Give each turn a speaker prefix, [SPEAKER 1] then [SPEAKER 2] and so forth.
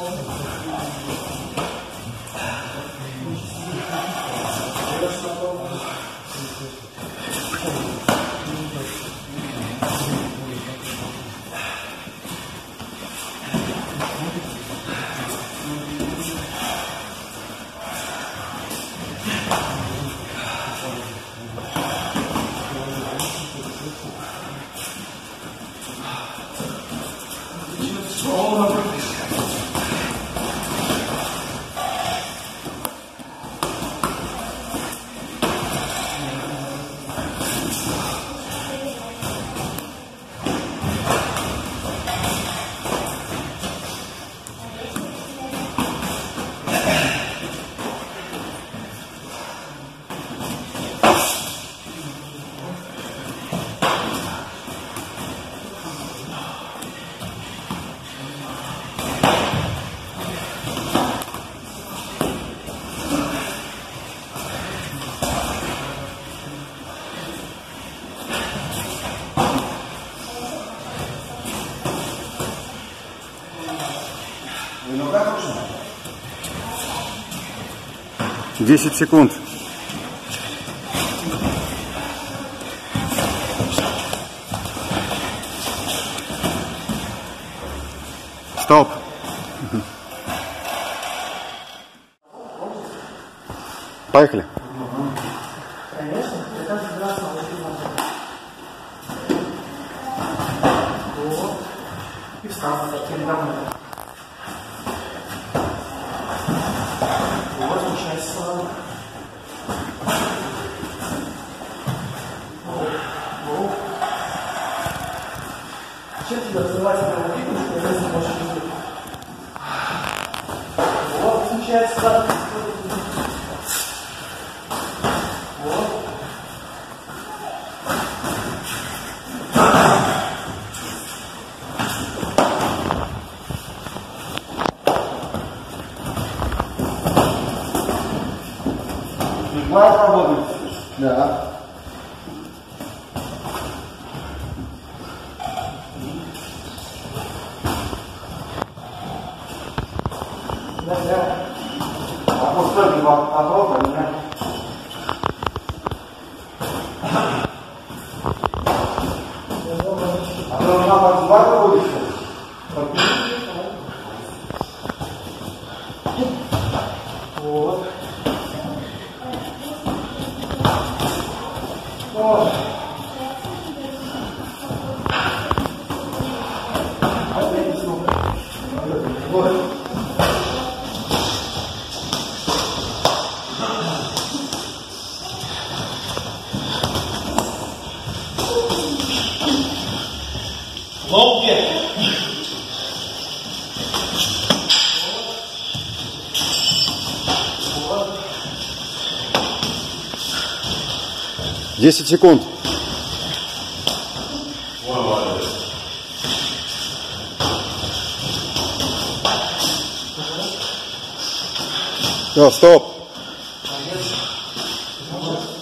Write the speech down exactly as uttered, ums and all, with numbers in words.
[SPEAKER 1] Десять секунд. Стоп. Поехали.
[SPEAKER 2] И встал за передо вот часть слова. Чем тебе развивается правый фитнес, что я не можешь делать? Вот, включается. Вот.
[SPEAKER 3] Глаз работает. Да.
[SPEAKER 2] Да, да.
[SPEAKER 3] А вот стойки попробуй, да? А то она подсбата будет сейчас.
[SPEAKER 2] Вот. Вот. Опять снова. Вот. Лоу-кик.
[SPEAKER 1] Десять секунд. Все, стоп.